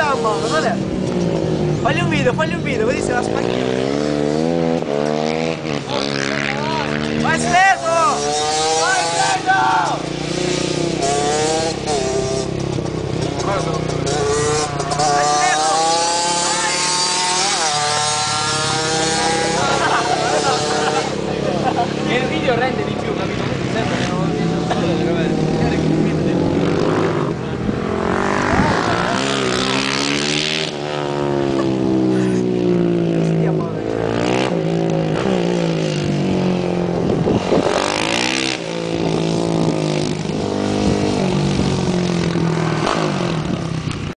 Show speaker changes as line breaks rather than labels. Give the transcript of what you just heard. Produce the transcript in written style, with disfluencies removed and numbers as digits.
a mano, non è? Fagli un video, così se la spacchiamo. Vai Sveto! Vai Sveto! Vai Sveto! Vai!
Il video rende